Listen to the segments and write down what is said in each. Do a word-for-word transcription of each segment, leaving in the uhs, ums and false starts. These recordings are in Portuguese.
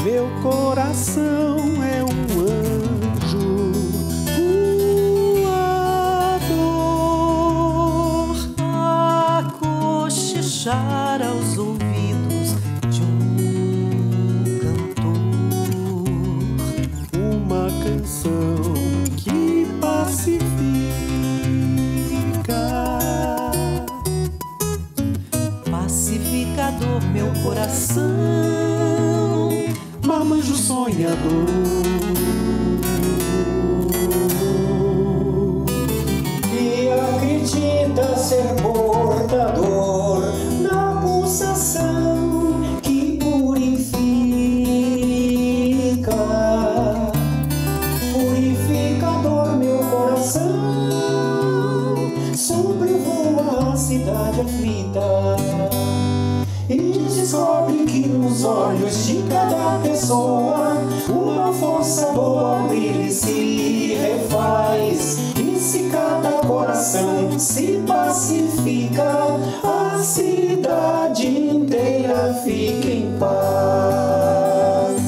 Meu coração é um anjo voador a cochichar aos ouvidos de um cantor, uma canção que pacifica, pacificador meu coração, marmanjo sonhador. E acredita ser portador da pulsação que purifica, purificador meu coração, sobrevoa a cidade aflita e descobre que nos olhos de cada pessoa uma força boa brilha e se refaz. E se cada coração se pacifica, a cidade inteira fica em paz.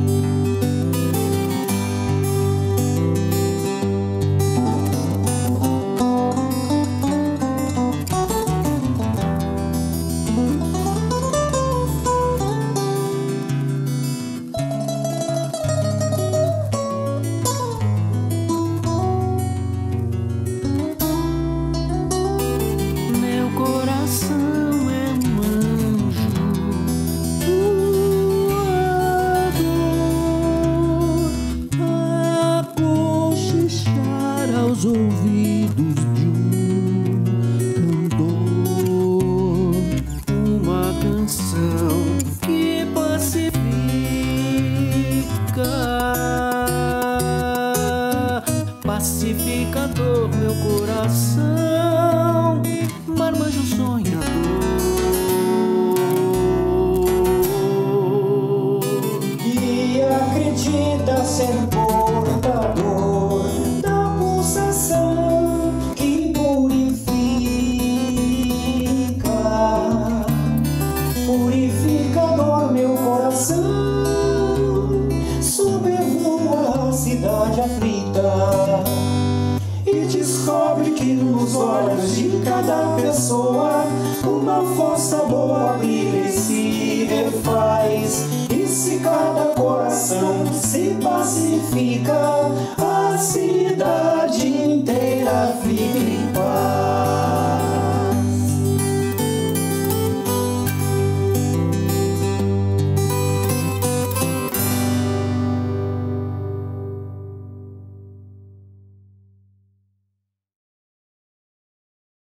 Aos ouvidos de um cantor, uma canção que pacifica, pacificador meu coração, marmanjo sonhador. E acredita ser portador da pulsação que purifica, purificador meu coração, sobrevoa a cidade aflita e descobre que nos olhos de cada pessoa uma força boa brilha